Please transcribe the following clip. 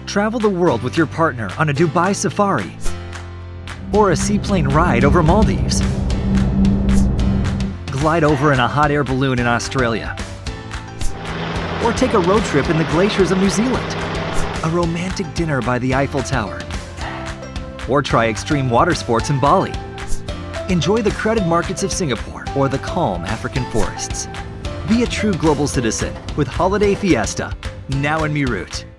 Travel the world with your partner on a Dubai safari or a seaplane ride over Maldives. Glide over in a hot air balloon in Australia. Or take a road trip in the glaciers of New Zealand. A romantic dinner by the Eiffel Tower. Or try extreme water sports in Bali. Enjoy the crowded markets of Singapore or the calm African forests. Be a true global citizen with Holiday Fiesta, now in Meerut.